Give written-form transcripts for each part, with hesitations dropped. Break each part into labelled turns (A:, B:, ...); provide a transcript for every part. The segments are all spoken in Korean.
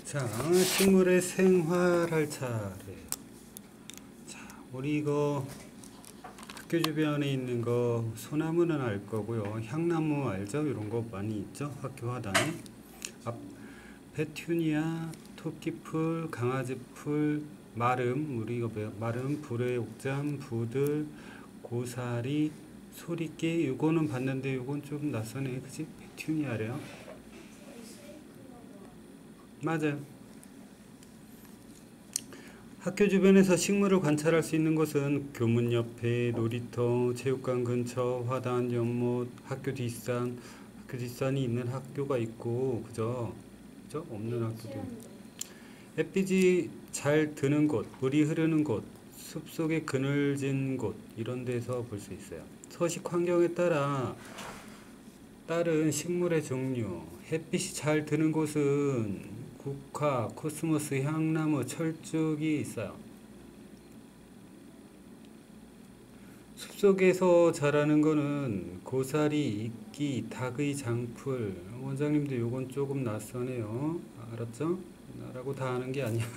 A: 자, 식물의 생활할 차례. 자, 우리 이거 학교 주변에 있는 거 소나무는 알 거고요. 향나무 알죠? 이런 거 많이 있죠? 학교 화단에. 페튜니아, 토끼풀, 강아지풀, 마름, 우리 이거 마름, 불의 옥잠, 부들, 고사리, 소리깨. 요거는 봤는데 요건 좀 낯서네, 그치? 페튜니아래요. 맞아요. 학교 주변에서 식물을 관찰할 수 있는 곳은 교문 옆에, 놀이터, 체육관 근처, 화단, 연못, 학교 뒷산이 있는 학교가 있고, 그죠? 그죠? 없는 학교도 있고. 햇빛이 잘 드는 곳, 물이 흐르는 곳, 숲속에 그늘진 곳, 이런 데서 볼 수 있어요. 서식 환경에 따른 식물의 종류, 햇빛이 잘 드는 곳은 국화, 코스모스, 향나무, 철쭉이 있어요. 숲속에서 자라는 거는 고사리, 이끼, 닭의 장풀. 원장님도 요건 조금 낯서네요. 알았죠? 나라고 다 아는 게 아니야.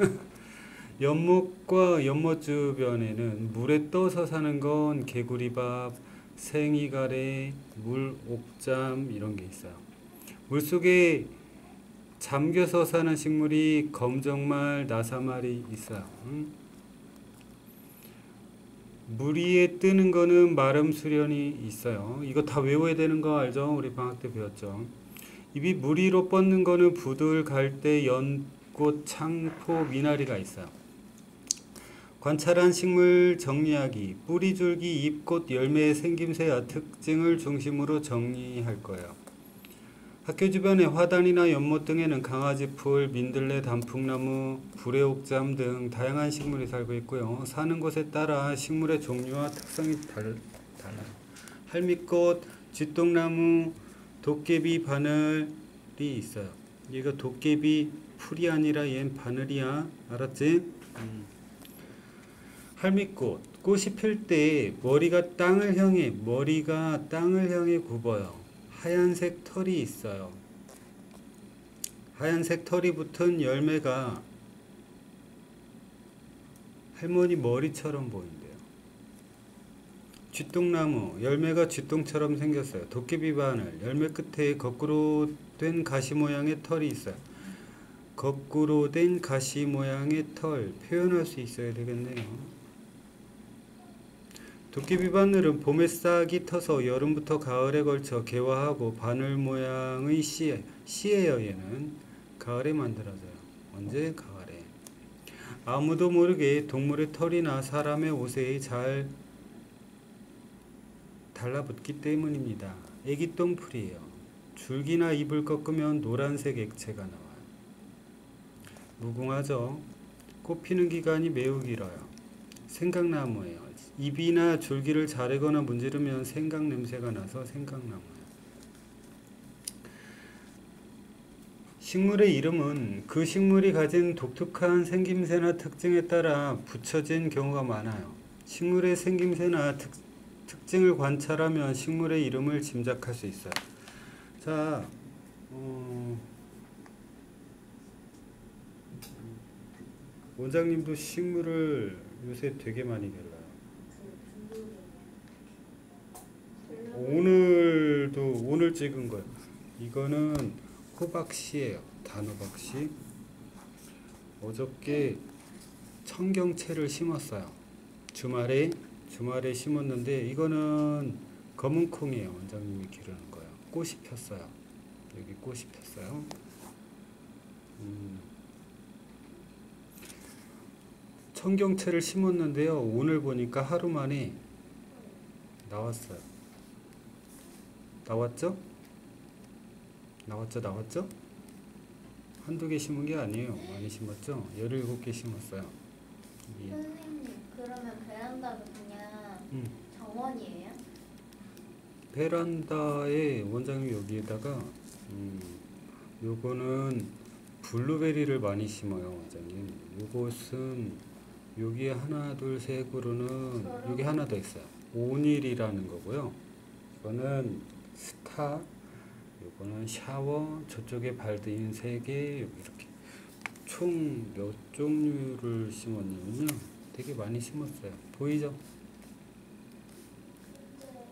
A: 연못과 연못 주변에는 물에 떠서 사는 건 개구리밥, 생이가래, 물옥잠 이런 게 있어요. 물속에 잠겨서 사는 식물이 검정말, 나사말이 있어요. 물 위에 뜨는 거는 마름수련이 있어요. 이거 다 외워야 되는 거 알죠? 우리 방학 때 배웠죠. 입이 물 위로 뻗는 거는 부들, 갈대, 연꽃, 창포, 미나리가 있어요. 관찰한 식물 정리하기. 뿌리, 줄기, 잎, 꽃, 열매의 생김새와 특징을 중심으로 정리할 거예요. 학교 주변의 화단이나 연못 등에는 강아지풀, 민들레, 단풍나무, 불의옥잠 등 다양한 식물이 살고 있고요. 사는 곳에 따라 식물의 종류와 특성이 달라요. 할미꽃, 쥐똥나무, 도깨비 바늘이 있어요. 얘가 도깨비 풀이 아니라 얜 바늘이야. 알았지? 할미꽃, 꽃이 필 때 머리가 땅을 향해 굽어요. 하얀색 털이 있어요. 하얀색 털이 붙은 열매가 할머니 머리처럼 보인대요. 쥐똥나무, 열매가 쥐똥처럼 생겼어요. 도깨비 바늘, 열매 끝에 거꾸로 된 가시 모양의 털이 있어요. 거꾸로 된 가시 모양의 털, 표현할 수 있어야 되겠네요. 도깨비 바늘은 봄에 싹이 터서 여름부터 가을에 걸쳐 개화하고 바늘 모양의 씨예요. 얘는 가을에 만들어져요. 언제? 가을에. 아무도 모르게 동물의 털이나 사람의 옷에 잘 달라붙기 때문입니다. 애기똥풀이에요. 줄기나 잎을 꺾으면 노란색 액체가 나와요. 무궁화죠. 꽃 피는 기간이 매우 길어요. 생강나무예요. 잎이나 줄기를 자르거나 문지르면 생강 냄새가 나서 생강나무예요. 식물의 이름은 그 식물이 가진 독특한 생김새나 특징에 따라 붙여진 경우가 많아요. 식물의 생김새나 특징을 관찰하면 식물의 이름을 짐작할 수 있어요. 자, 원장님도 식물을 요새 되게 많이 길러요. 오늘 찍은 거예요. 이거는 호박씨예요. 단호박씨. 어저께 청경채를 심었어요. 주말에 심었는데 이거는 검은콩이에요. 원장님이 기르는 거예요. 꽃이 폈어요. 여기 꽃이 폈어요. 청경채를 심었는데요. 오늘 보니까 하루 만에 나왔어요. 나왔죠? 한두 개 심은 게 아니에요. 많이 심었죠? 17개 심었어요.
B: 선생님, 그러면 베란다도 그냥 정원이에요?
A: 베란다에 원장님 여기에다가 요거는 블루베리를 많이 심어요. 원장님. 요것은 여기에 하나, 둘, 세 그루는 여기 하나 더 있어요. 오닐이라는 거고요. 이거는 스타, 요거는 샤워, 저쪽에 발드인 3개, 이렇게. 총 몇 종류를 심었냐면요. 되게 많이 심었어요. 보이죠?
B: 근데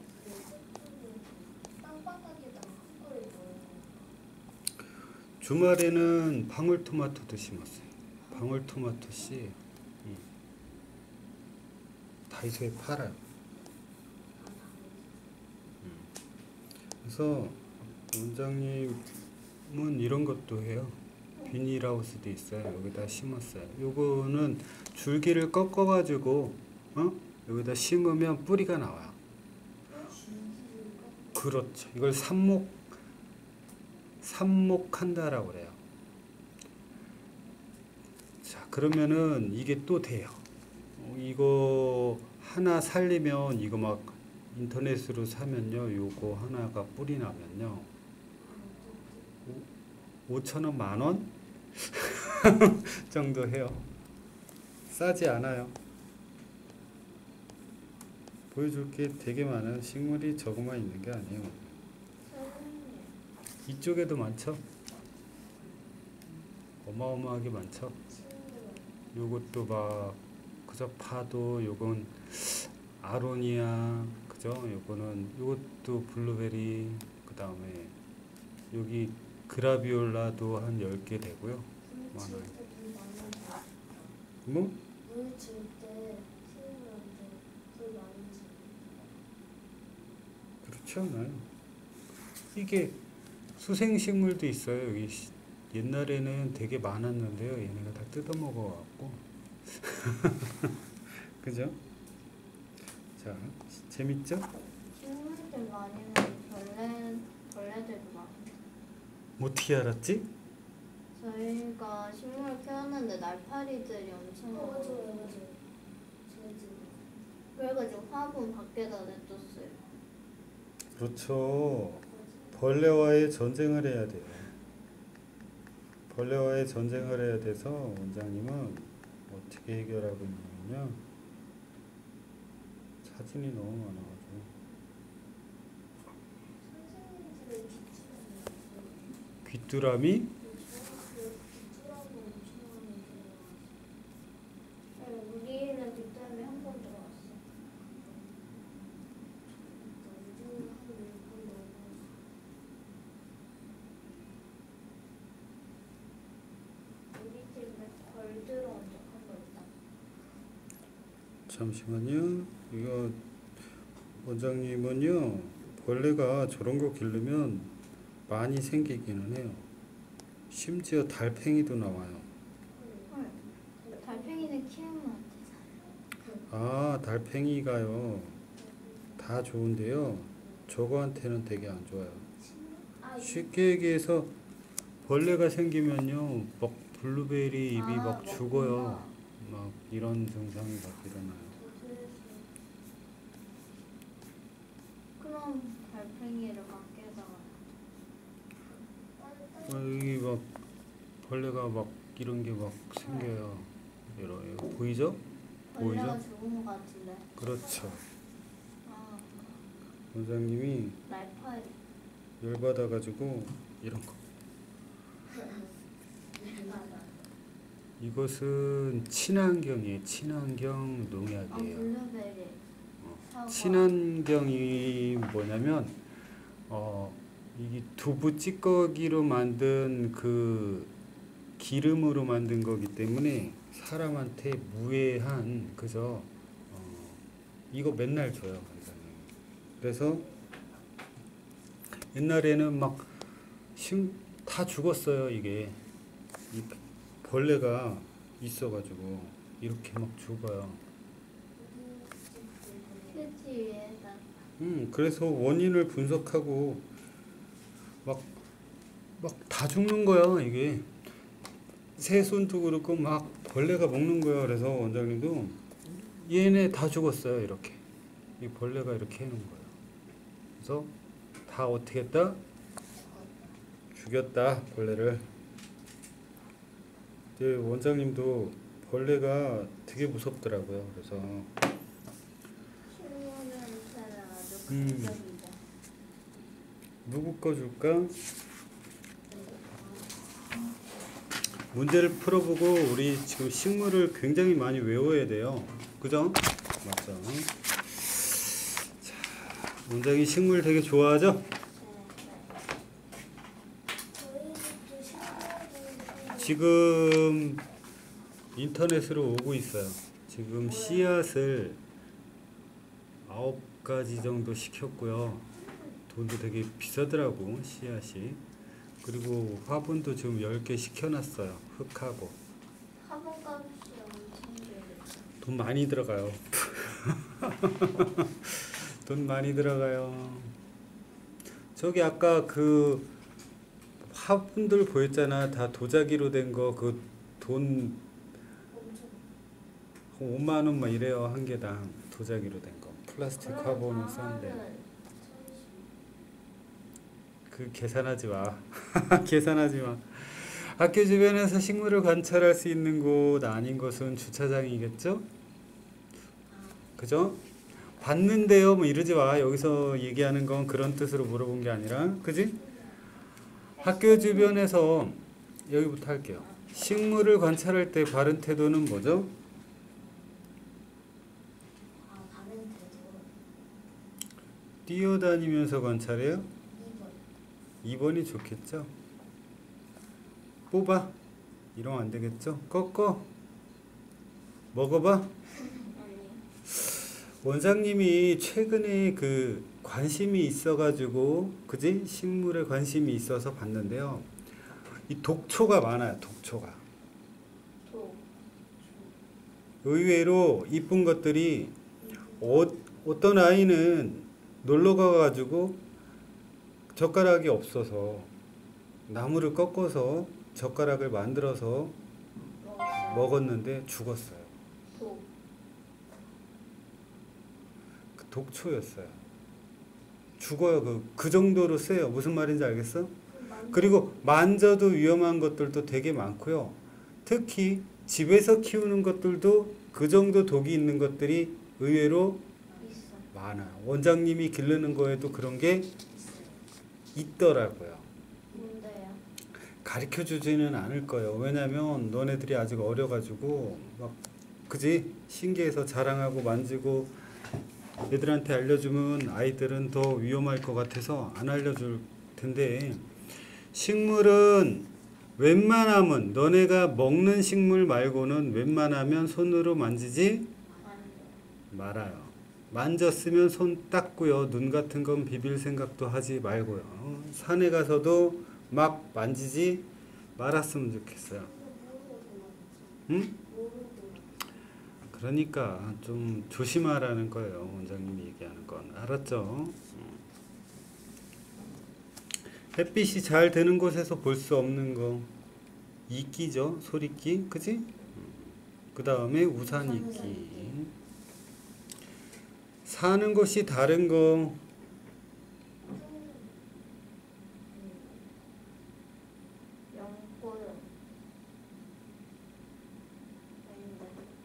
B: 땅바닥에다가 한 거를 넣어요.
A: 주말에는 방울토마토도 심었어요. 방울토마토 씨 다이소에 팔아요. 그래서 원장님은 이런 것도 해요. 비닐하우스도 있어요. 여기다 심었어요. 요거는 줄기를 꺾어가지고 여기다 심으면 뿌리가 나와요. 그렇죠. 이걸 삽목한다라고 그래요. 자, 그러면은 이게 또 돼요. 이거 하나 살리면 이거 막 인터넷으로 사면요. 요거 하나가 뿌리 나면요. 5,000원, 만원 정도 해요. 싸지 않아요. 보여줄 게 되게 많아요. 식물이 저거만 있는 게 아니에요. 이쪽에도 많죠? 어마어마하게 많죠? 요것도 막 그저 파도 요건 아로니아 그죠? 요것도 블루베리 그 다음에 여기 그라비올라도 한 10개 되고요. 많아요. 뭐?
B: 물 줄 때 식물한테 물 많이 주.
A: 그렇지 않아요. 이게 수생식물도 있어요. 여기 옛날에는 되게 많았는데요. 얘네가 다 뜯어먹어갖고. 그죠? 자, 재밌죠?
B: 식물들 많으면 벌레들도 많아요.
A: 어떻게 알았지?
B: 저희가 식물 키웠는데 날파리들이 엄청 많아요. 그래가지고 화분 밖에다 냅뒀어요.
A: 그렇죠. 벌레와의 전쟁을 해야 돼요. 벌레와의 전쟁을 해야 돼서 원장님은 어떻게 해결하고 있냐면요. 사진이 너무 많아가지고. 귀뚜라미?
B: 우리는 뒷담에 한 번 들어왔어. 우리 집에 벌 들어온 적 한 번 있다.
A: 잠시만요. 이거 원장님은요. 벌레가 저런 거 기르면 많이 생기기는 해요. 심지어 달팽이도 나와요.
B: 달팽이는 키우면 안 되잖아요.
A: 아, 달팽이가요. 다 좋은데요. 저거한테는 되게 안 좋아요. 쉽게 얘기해서 벌레가 생기면요. 막 블루베리 잎이 막 죽어요. 막 이런 증상이 막 일어나요.
B: 그럼 달팽이를 밖에다가
A: 여기 막 벌레가 막 이런 게 막 생겨요. 이런 보이죠?
B: 벌레가
A: 보이죠?
B: 죽은 것 같은데.
A: 그렇죠.
B: 아,
A: 원장님이
B: 날파리.
A: 열받아가지고 이런 거. 이것은 친환경이에요. 친환경 농약이에요.
B: 블루베리. 사과.
A: 친환경이 뭐냐면 이게 두부 찌꺼기로 만든 그 기름으로 만든 거기 때문에 사람한테 무해한 그죠? 이거 맨날 줘요. 원장님. 그래서 옛날에는 막 다 죽었어요. 이게 이 벌레가 있어가지고 이렇게 막 죽어요.
B: 휴지에다.
A: 그래서 원인을 분석하고 막 다 죽는 거야. 이게 새손도 그렇고 막 벌레가 먹는 거야. 그래서 원장님도 얘네 다 죽었어요. 이렇게 이 벌레가 이렇게 해놓은 거예요. 그래서 다 어떻게 했다? 죽였다 벌레를. 근데 원장님도 벌레가 되게 무섭더라고요. 그래서
B: 식물 냄새는 아주
A: 음.
B: 극적이죠.
A: 누구 거 줄까? 문제를 풀어보고 우리 지금 식물을 굉장히 많이 외워야 돼요. 그죠? 맞죠? 자, 원장이 식물 되게 좋아하죠?
B: 네. 저희 집도 식물을
A: 지금 인터넷으로 오고 있어요. 지금 씨앗을 9가지 정도 시켰고요. 돈도 되게 비싸더라고, 씨앗이. 그리고 화분도 지금 10개 시켜놨어요. 흙하고.
B: 화분값이 엄청 들어요.
A: 돈 많이 들어가요. 돈 많이 들어가요. 저기 아까 그 화분들 보였잖아. 다 도자기로 된 거. 그 돈
B: 엄청
A: 5만 원 막 이래요. 한 개당. 도자기로 된 거. 플라스틱 화분은 싼데. 그 계산하지 마. 계산하지 마. 학교 주변에서 식물을 관찰할 수 있는 곳 아닌 것은 주차장이겠죠? 그죠? 봤는데요 뭐 이러지 마. 여기서 얘기하는 건 그런 뜻으로 물어본 게 아니라, 그지? 학교 주변에서, 여기부터 할게요. 식물을 관찰할 때 바른 태도는 뭐죠?
B: 다른 데도
A: 뛰어다니면서 관찰해요?
B: 2번
A: 2번이 좋겠죠? 뽑아. 이러면 안 되겠죠? 꺾어. 먹어봐.
B: 아니
A: 원장님이 최근에 그 관심이 있어가지고, 그지? 식물에 관심이 있어서 봤는데요. 이 독초가 많아요, 독초가.
B: 도
A: 의외로 이쁜 것들이, 어떤 아이는 놀러 가가지고 젓가락이 없어서 나무를 꺾어서 젓가락을 만들어서 먹었는데 죽었어요.
B: 도
A: 그 독초였어요. 죽어요. 그 정도로 세요. 무슨 말인지 알겠어? 그리고 만져도 위험한 것들도 되게 많고요. 특히 집에서 키우는 것들도 그 정도 독이 있는 것들이 의외로
B: 있어
A: 많아요. 원장님이 기르는 거에도 그런 게 있더라고요.
B: 뭔데요?
A: 가르쳐 주지는 않을 거예요. 왜냐면 너네들이 아직 어려가지고 막, 그지? 신기해서 자랑하고 만지고 애들한테 알려주면 아이들은 더 위험할 것 같아서 안 알려줄 텐데, 식물은 웬만하면 너네가 먹는 식물 말고는 웬만하면 손으로 만지지 말아요. 만졌으면 손 닦고요. 눈 같은 건 비빌 생각도 하지 말고요. 산에 가서도 막 만지지 말았으면 좋겠어요. 응? 그러니까 좀 조심하라는 거예요. 원장님이 얘기하는 건. 알았죠? 햇빛이 잘 드는 곳에서 볼 수 없는 거. 이끼죠? 소리끼. 그지? 그 다음에 우산 이끼. 사는 곳이 다른 거.
B: 영골 아닌데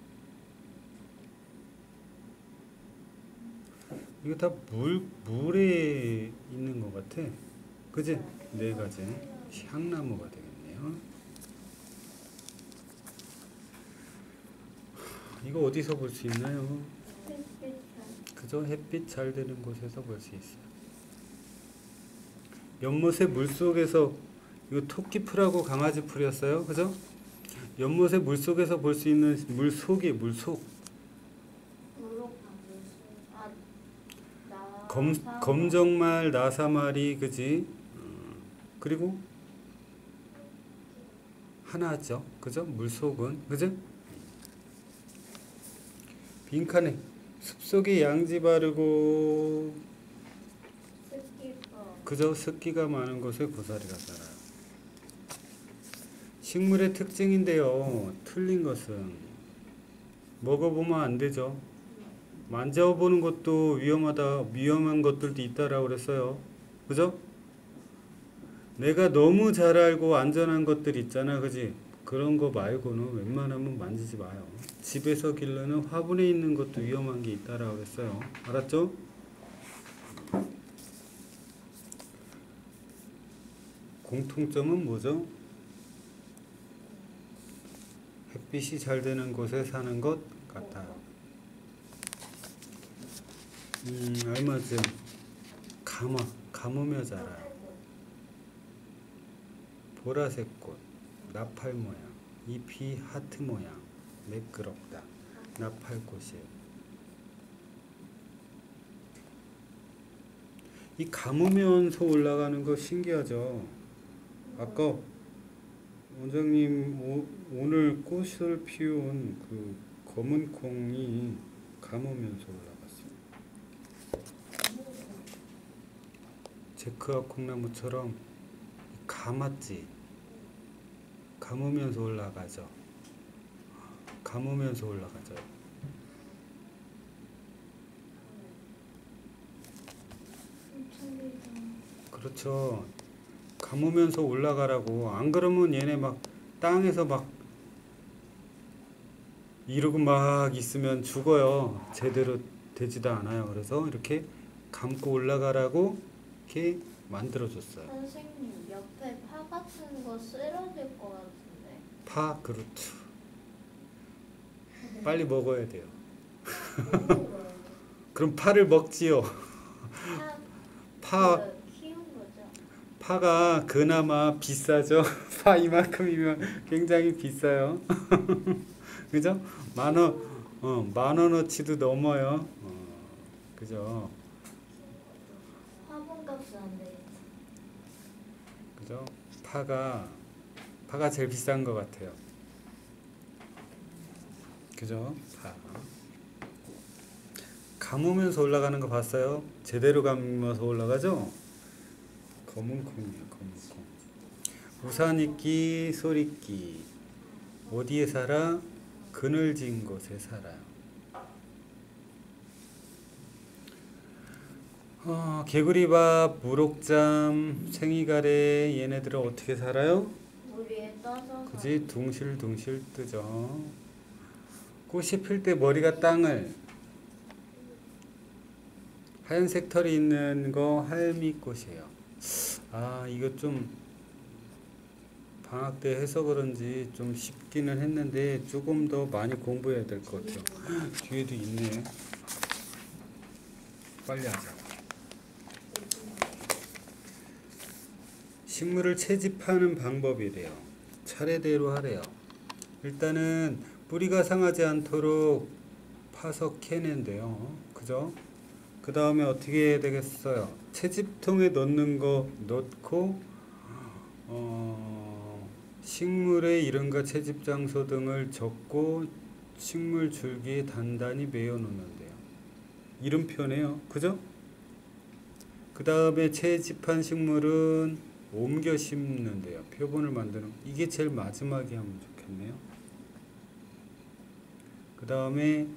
A: 이거 다 물에 있는 것 같아. 그지? 네 가지. 향나무가 되겠네요. 이거 어디서 볼 수 있나요? 그죠? 햇빛 잘 되는 곳에서 볼 수 있어요. 연못의 물속에서, 이거 토끼풀하고 강아지풀이었어요. 그죠? 연못의 물속에서 볼 수 있는 물속이 물속. 검정말, 나사말이, 그지? 그리고 하나죠. 그죠? 물속은. 그죠? 빈칸에 숲속에 양지 바르고, 그저 습기가 많은 곳에 고사리가 자라요. 식물의 특징인데요. 틀린 것은 먹어보면 안 되죠. 만져보는 것도 위험한 것들도 있다라고 그랬어요. 그죠? 내가 너무 잘 알고 안전한 것들 있잖아. 그지? 그런 거 말고는 웬만하면 만지지 마요. 집에서 기르는 화분에 있는 것도 위험한 게 있다라고 그랬어요. 알았죠? 공통점은 뭐죠? 햇빛이 잘 되는 곳에 사는 것 같아요. 얼마 전 감으며 자라요. 보라색 꽃, 나팔 모양, 잎이 하트 모양, 매끄럽다. 나팔꽃이에요. 이 감으면서 올라가는 거 신기하죠? 아까 원장님 오늘 꽃을 피운 그 검은 콩이 감으면서 올라갔어요. 제크와 콩나무처럼 감았지. 감으면서 올라가죠. 감으면서 올라가죠.
B: 엄청 길다.
A: 그렇죠. 감으면서 올라가라고. 안 그러면 얘네 막 땅에서 막 이러고 막 있으면 죽어요. 제대로 되지도 않아요. 그래서 이렇게 감고 올라가라고 이렇게 만들어줬어요.
B: 선생님, 옆에 파 같은 거 쓰러질 것 같은데.
A: 파, 그렇죠. 빨리 먹어야 돼요. 그럼 파를 먹지요. 파,
B: 키운 거죠?
A: 파가 그나마 비싸죠. 파 이만큼이면 굉장히 비싸요. 그죠? 만 원어치도 넘어요. 그죠?
B: 화분값은 안 되겠다.
A: 그죠? 파가 제일 비싼 것 같아요. 그죠? 파. 감으면서 올라가는 거 봤어요? 제대로 감아서 올라가죠? 검은 콩이에요, 검은 콩. 우산 있기, 솔 있기. 어디에 살아? 그늘진 곳에 살아요. 개구리밥, 무록잠, 생이가래 얘네들은 어떻게 살아요?
B: 물 위에 떠서.
A: 그지? 둥실둥실 뜨죠. 꽃이 필 때 머리가 땅을 하얀색 털이 있는 거 할미꽃이에요. 이거 좀 방학 때 해서 그런지 좀 쉽기는 했는데 조금 더 많이 공부해야 될 것 같아요. 뒤에도 있네. 빨리 하자. 식물을 채집하는 방법이래요. 차례대로 하래요. 일단은 뿌리가 상하지 않도록 파서 캐낸대요. 그죠? 그 다음에 어떻게 해야 되겠어요? 채집통에 넣는 거 넣고 식물의 이름과 채집 장소 등을 적고 식물 줄기에 단단히 매어 놓는데요. 이름표네요. 그죠? 그 다음에 채집한 식물은 옮겨 심는데요. 표본을 만드는 이게 제일 마지막에 하면 좋겠네요. 그 다음에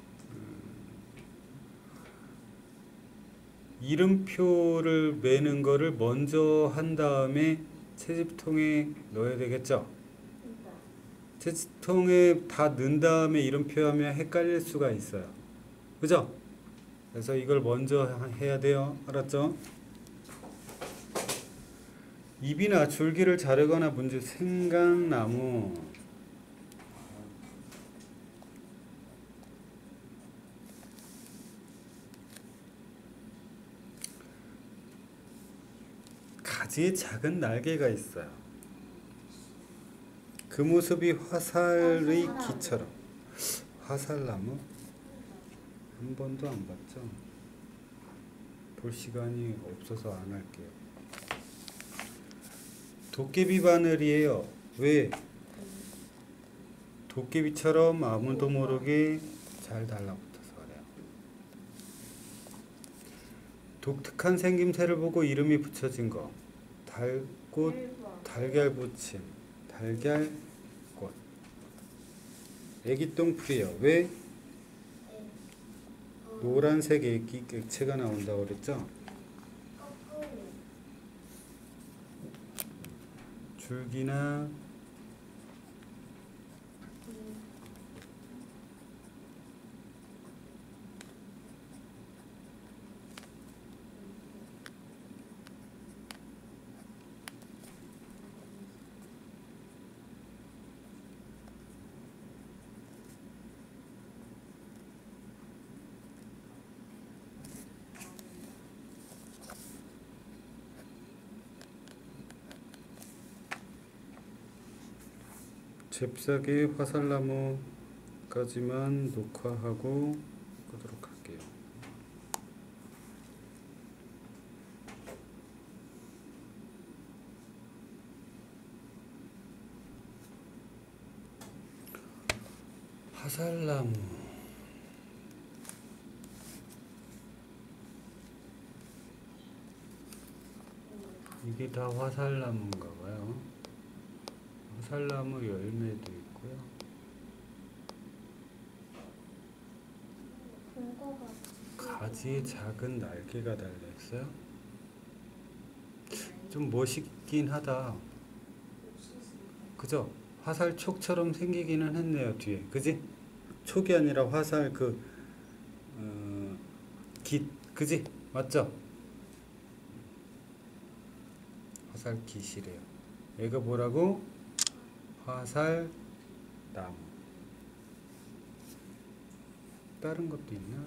A: 이름표를 매는 거를 먼저 한 다음에 채집통에 넣어야 되겠죠? 채집통에 다 넣은 다음에 이름표 하면 헷갈릴 수가 있어요. 그죠? 그래서 이걸 먼저 해야 돼요. 알았죠? 잎이나 줄기를 자르거나 문제 생강나무 가지에 작은 날개가 있어요. 그 모습이 화살의 기처럼. 화살나무? 한 번도 안 봤죠? 볼 시간이 없어서 안 할게요. 도깨비 바늘이에요. 왜? 도깨비처럼 아무도 모르게 잘 달라붙어서 그래요. 독특한 생김새를 보고 이름이 붙여진 거. 달꽃, 달걀 부침, 달걀꽃. 애기똥풀이요. 왜? 노란색 액체가 나온다고 그랬죠? 줄기나 잽싸게 화살나무까지만 녹화하고 끄도록 할게요. 화살나무 이게 다 화살나무인가 봐요. 화살나무 열매도 있고요.
B: 본거가
A: 가지에 작은 날개가 달려있어요. 좀 멋있긴 하다. 그죠? 화살 촉처럼 생기기는 했네요, 뒤에. 그지? 촉이 아니라 화살 깃. 그지? 맞죠? 화살 깃이래요. 얘가 뭐라고? 화살 나무. 다른 것도 있나?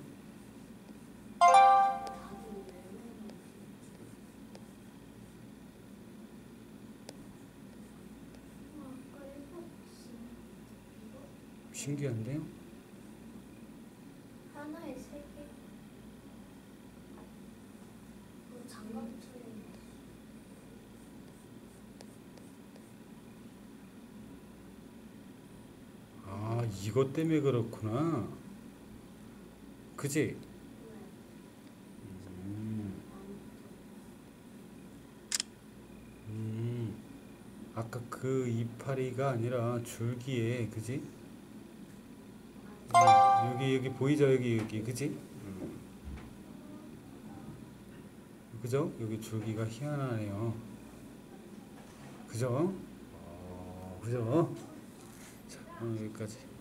B: 아까 읽었지. 이거
A: 신기한데요?
B: 하나에 3개. 그 장갑처럼.
A: 아, 이것 때문에 그렇구나. 그지? 음, 아까 그 이파리가 아니라 줄기에, 그지? 여기 보이죠? 여기, 그지? 그죠? 여기 줄기가 희한하네요. 그죠? 그죠? 자, 여기까지.